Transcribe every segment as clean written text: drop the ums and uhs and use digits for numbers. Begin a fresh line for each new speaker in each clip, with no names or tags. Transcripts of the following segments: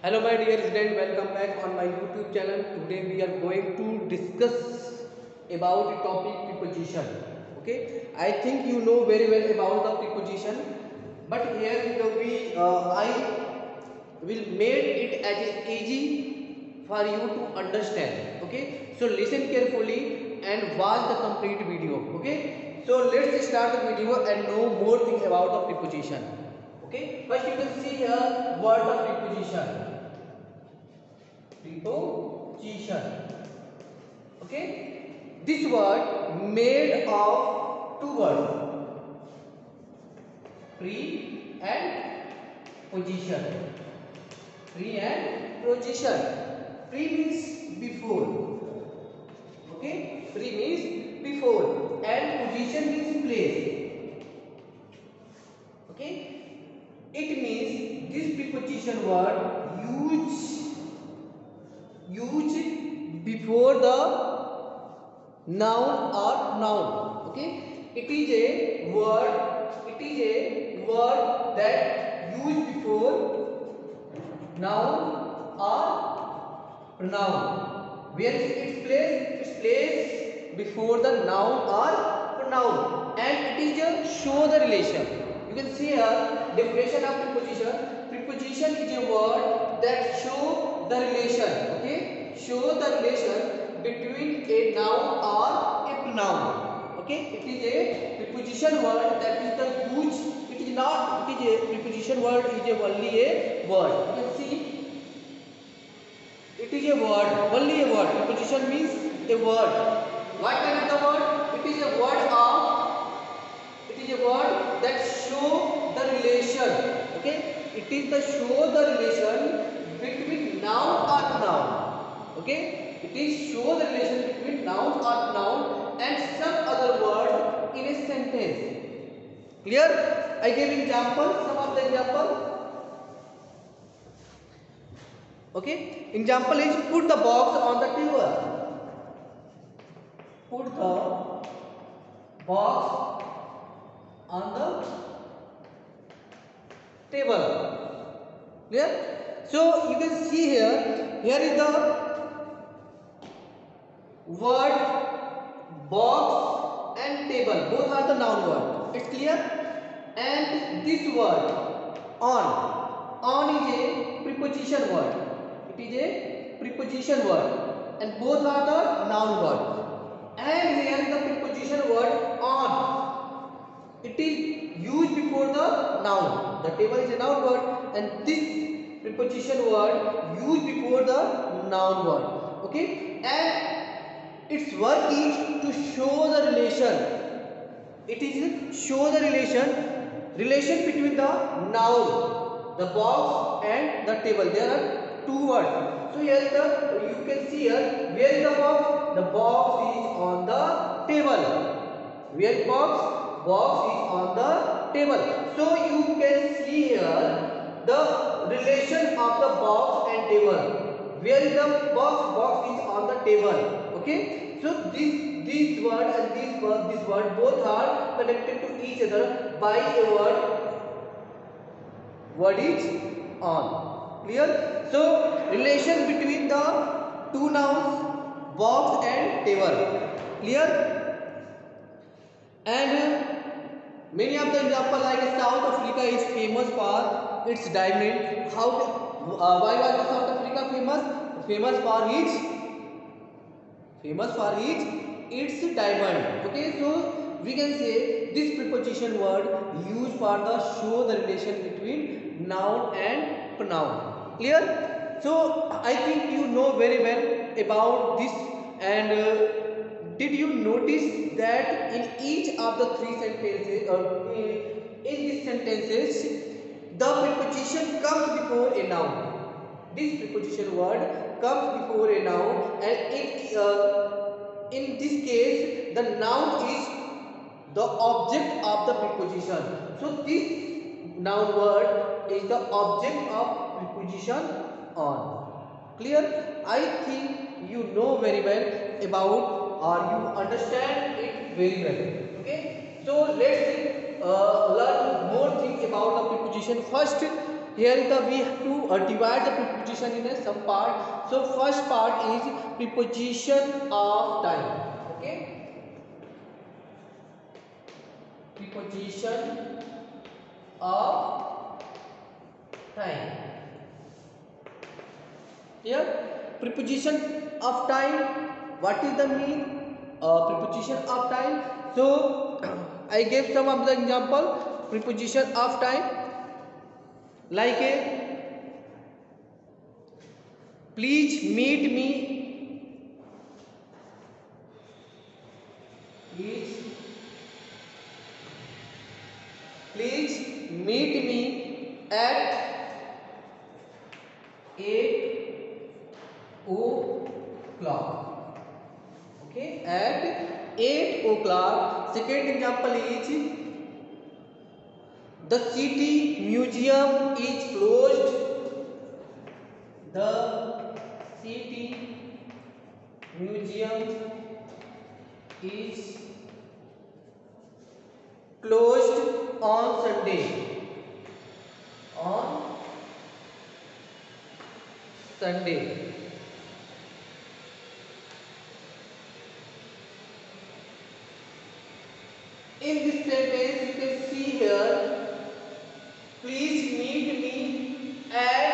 Hello my dear student, welcome back on my YouTube channel. Today we are going to discuss about the topic preposition. Okay, I think you know very well about the preposition, but here I will make it as easy for you to understand. Okay, so listen carefully and watch the complete video. Okay, so let's start the video and know more things about the preposition. Okay, first you can see here word of preposition. Preposition. Okay, this word made of two words, pre and position. Pre and position. Pre means before. Okay, pre means before and position means place. Okay, it means this preposition word used before the noun or noun. Okay, it is a word that used before noun or pronoun. Where is its place? Its place before the noun or pronoun, and it is a show the relation. You can see here definition of preposition. Preposition is a word that show the relation. Okay, show the relation between a noun or a pronoun. Okay, it is a preposition word that is the use. It is not. It is a preposition word is a only a word. You can see it is a word, only a word. Preposition means a word. What kind of the word? It is a word that show the relation. Okay, it is the show the relation between noun or noun. Okay, it is show the relation between noun or noun and some other word in a sentence. Clear? I gave example. Some of the example. Okay, example is put the box on the table. Put the box on the table. Clear? So you can see here is the word box and table. Both are the noun word. It's clear? And this word on is a preposition word. It is a preposition word, and both are the noun word. And here the preposition word on. It is used before the noun. The table is a noun word, and this preposition word used before the noun word. Okay, and its work is to show the relation. It is show the relation between the noun, the box, and the table. There are two words. So here you can see here where is the box? The box is on the table. Where is box? Box is on the table. So you can see here the relation of the box and table. Where is the box? Box is on the table. Okay. So this word and this word both are connected to each other by a word is on. Clear? So relation between the two nouns, box and table. Clear? And many of the example like South Africa is famous for its diamond. Why was the South Africa famous? Famous for its diamond. Okay, so we can say this preposition word used for the show the relation between noun and pronoun. Clear? So I think you know very well about this. And did you notice that in each of the three sentences, or in these sentences, the preposition comes before a noun. This preposition word comes before a noun, and in this case the noun is the object of the preposition. So this noun word is the object of preposition on. Clear? I think you know very well about, or you understand it very well. Okay, so let's learn more things about the preposition. First, here is the we have to divide the preposition in a some part. So first part is preposition of time. Okay, preposition of time. Here preposition of time, what is the mean preposition of time? So I gave some of the example preposition of time, like a please meet me, please meet me at 8 o'clock. Okay, at 8 o'clock. Second example is the city museum is closed. The city museum is closed on Sunday. On Sunday. In this sentence, you can see here, please meet me at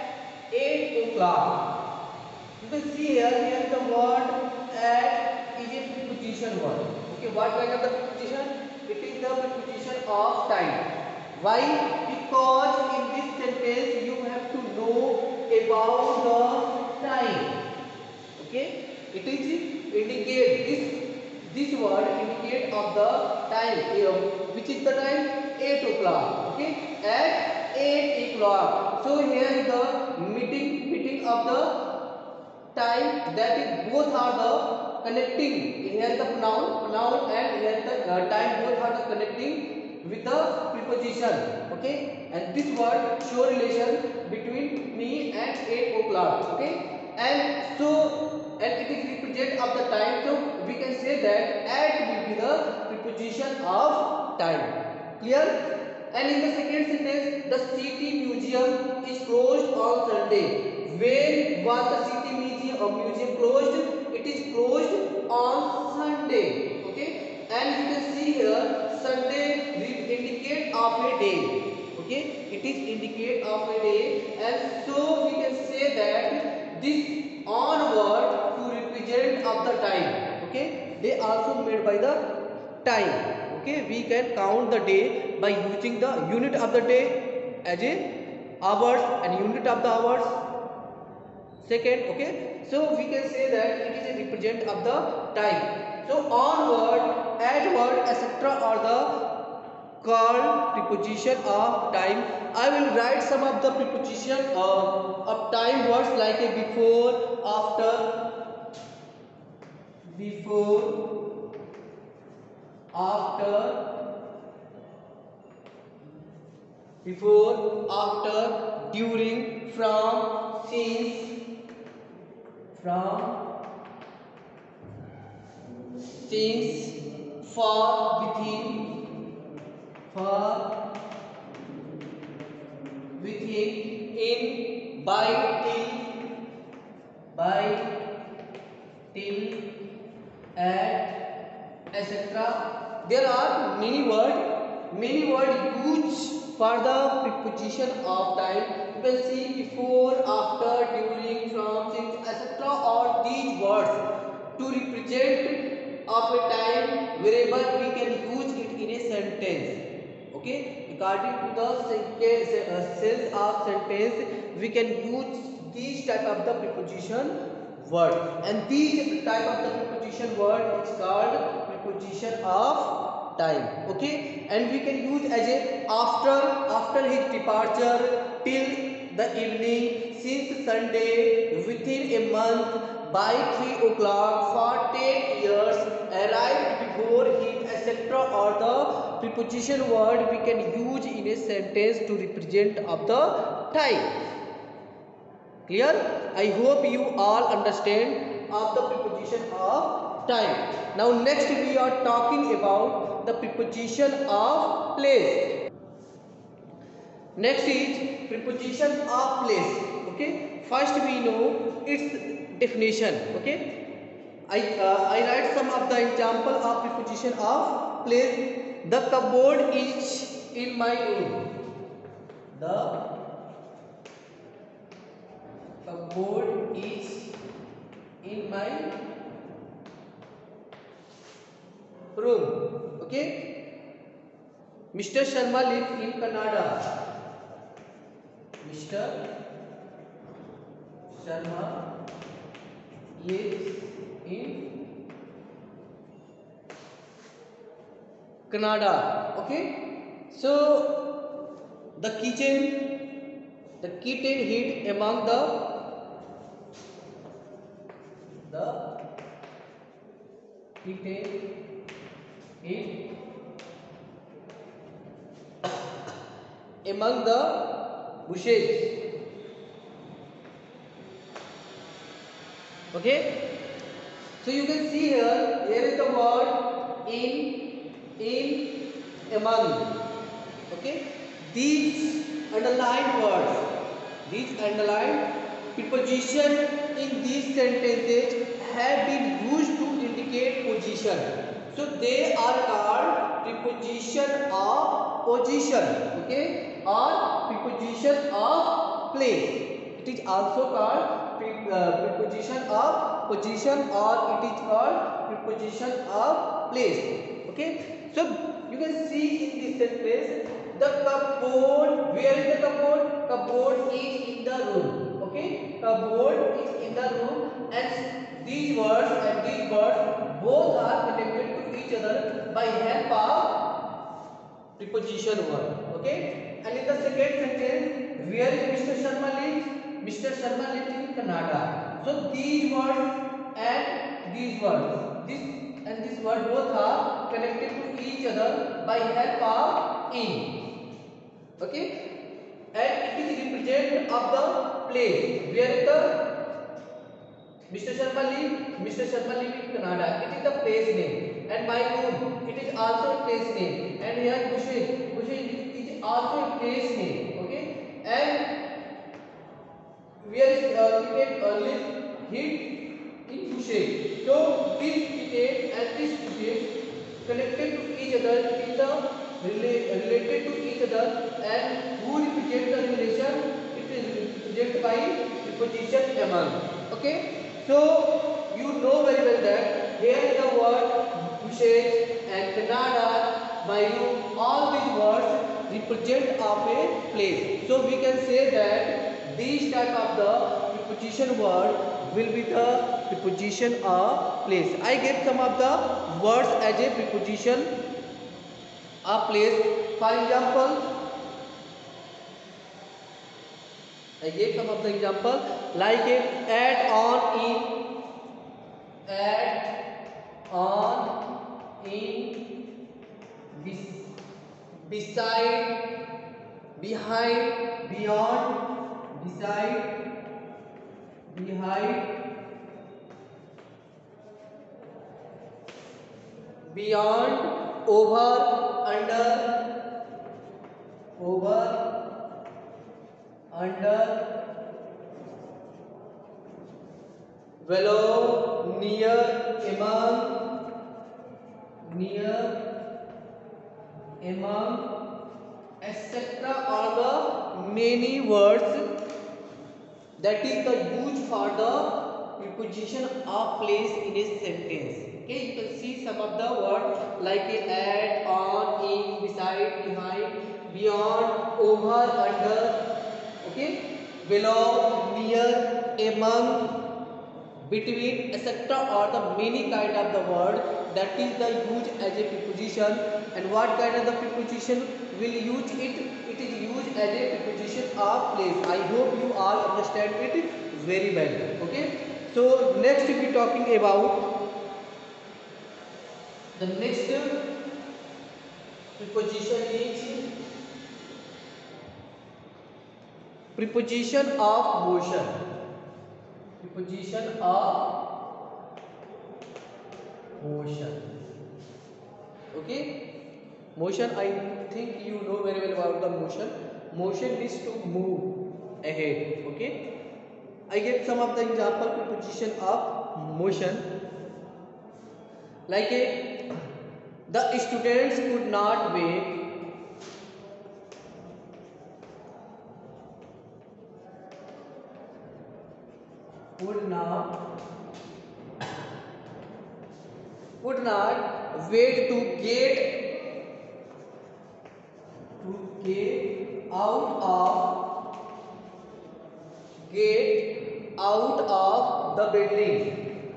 8 o'clock. You can see here the word at is a preposition word. Okay, what kind of the preposition? It is the preposition of time. Why? Because in this sentence you have to know about the time. Okay, it is indicate this word indicate of the time, which is the time 8 o'clock. Okay, at 8 o'clock. So here is the meeting of the time, that is both are the connecting. Here is the noun and here is the time, both are the connecting with the preposition. Okay, and this word show relation between me and 8 o'clock. Okay, and so and it is represent of the time, so we can say that at will be the preposition of time. Clear? And in the second sentence, the city museum is closed on Sunday. When was the city museum closed? It is closed on Sunday. Okay, and you can see here Sunday will indicate of a day. Okay, it is indicate of a day, and so we can say that this on word to represent of the time. Okay, they also made by the time. Okay, we can count the day by using the unit of the day as a hours and unit of the hours second. Okay, so we can say that it is a represent of the time. So on word, add word, etc. are the called preposition of time. I will write some of the preposition of time words like a before, after, during, from, since, for, within, in, by, till, at, etc. There are many words used for the preposition of time. You can see before, after, during, from, since, etc. All these words to represent of a time wherever we can use it in a sentence. Okay, according to the sense of sentence, we can use these type of the preposition word, and these type of the preposition word is called preposition of time. Okay, and we can use as a after his departure, till the evening, since Sunday, within a month, by 3 o'clock, for 10 years, arrived before him, etc. or the preposition word we can use in a sentence to represent of the time. Clear? I hope you all understand of the preposition of time. Now next we are talking about the preposition of place. Next is preposition of place. Okay, first we know its definition. Okay, I write some of the example of preposition of place. The cupboard is in my room. The cupboard is in my room. Okay, Mr. Sharma lives in Canada. Mr. Sharma lives in Canada. Okay, so the kitten hid among the kitten hid among the bushes. Okay, so you can see here is the word in, among. Okay, these underlined words, these underlined preposition in these sentences have been used to indicate position. So they are called preposition of position. Okay, or preposition of place. It is also called preposition of position, or it is called preposition of place. Okay, so you can see in this sentence the cupboard. Where is the cupboard? Cupboard is in the room. Okay, cupboard is in the room, and these words both are connected to each other by help of preposition word. Okay, and in the second sentence, where is Mr. Sharma lives? Mr. Sharma lives in Canada. So these words and these words, this and this word both are connected to each other by help of in. Okay, and it is represent of the place where the Mr. Sharma live in Canada. It is the place name. And my room, it is also a place name. And here bushes is also a place name. Okay, and where is cricket live hid in bushes. So this cricket and this bushes connected to each other in the related to each other, and who represent the relation? It is represented by preposition among. Okay, so you know very well that here is the word bushes and Canada, my room, all these words represent of a place. So we can say that these type of the preposition word will be the preposition of place. I get some of the words as a preposition of place. For example, I gave some of the example like add on, in, beside, behind, beyond, beside, behind, beyond, over, under, below, near, among, etc. are the many words that is the use for the preposition of place in a sentence. Okay, you can see some of the words like add, on, in, beside, behind, beyond, over, under. Okay, below, near, among, between, etc. are the many kind of the word that is the use as a preposition. And what kind of the preposition will use it? It is used as a preposition of place. I hope you all understand it very well. Okay, so next we talking about the next preposition is preposition of motion. Preposition of motion. Okay, motion, I think you know very well about the motion. motion is to move ahead. Okay, I get some of the example preposition of motion. Like the students could not wait. Would not wait to get out of the building.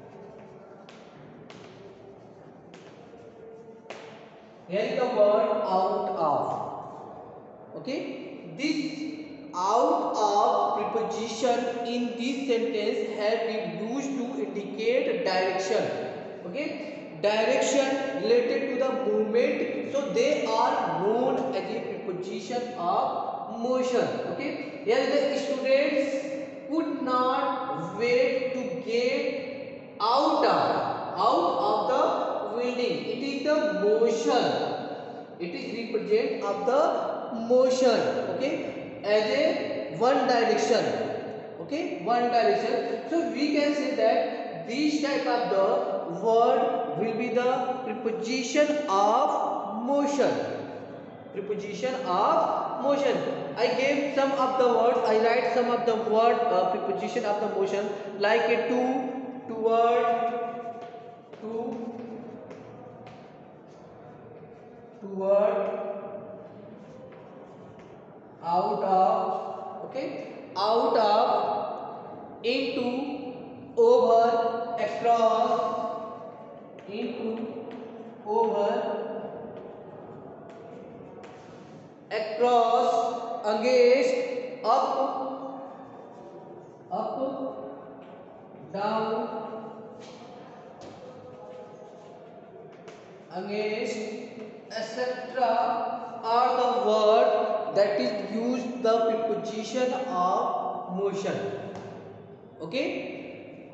Here is the word out of. Okay, this out of preposition in this sentence have been used to indicate direction. Okay, direction related to the movement, so they are known as a preposition of motion. Okay, here the students could not wait to get out of the building. It is the motion. It is represent of the motion. Okay, as a one direction. Okay, one direction. So we can say that this type of the word will be the preposition of motion. Preposition of motion. I gave some of the words. I write some of the word preposition of the motion, like a to, toward, out of. Okay, out of, into, over, across, into, over, across, against, up, down, against, etc. are the word that is used the preposition of motion. Okay,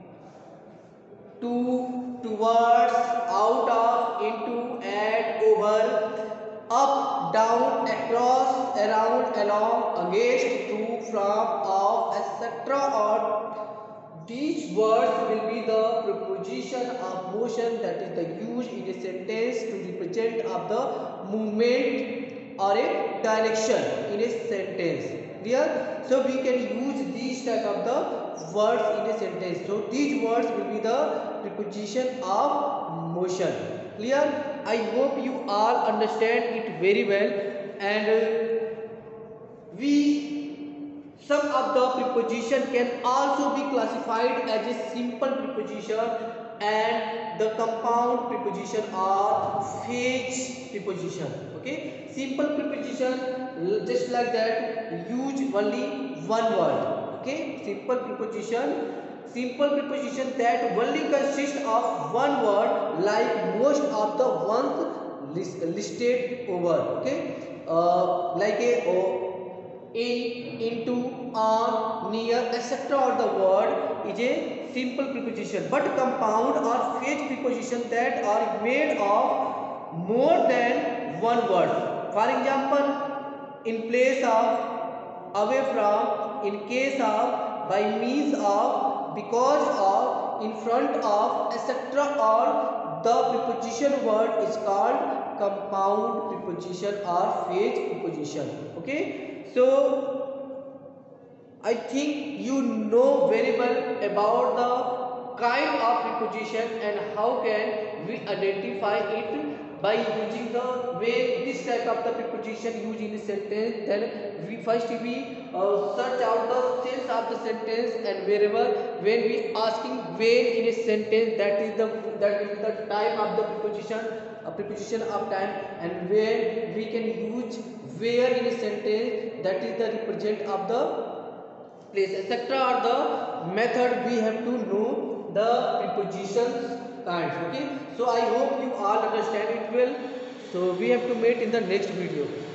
to, towards, out of, into, and over, up, down, across, around, along, against, to, from, of, etc. or these words will be the preposition of motion that is the use in a sentence to represent of the movement or a direction in a sentence. Clear? So we can use these type of the words in a sentence. So these words will be the preposition of motion. Clear? I hope you all understand it very well, and some of the preposition can also be classified as a simple preposition and the compound preposition or phase preposition. Okay, simple preposition just like that use only one word. Okay, simple preposition that only consists of one word, like most of the ones listed over. Okay, like a in, into, on, near, etc. or the word is a simple preposition, but compound or phase preposition that are made of more than one word. For example, in place of, away from, in case of, by means of, because of, in front of, etc. or the preposition word is called compound preposition or phase preposition. Okay, so I think you know very well about the kind of preposition and how can we identify it by using the way this type of the preposition used in a sentence. Then we search out the sense of the sentence, and wherever when we asking when in a sentence, that is the type of the preposition, a preposition of time, and where we can use where in a sentence, that is the represent of the place, etc. or the method we have to know the prepositions kinds. Okay, so I hope you all understand it well. So we have to meet in the next video.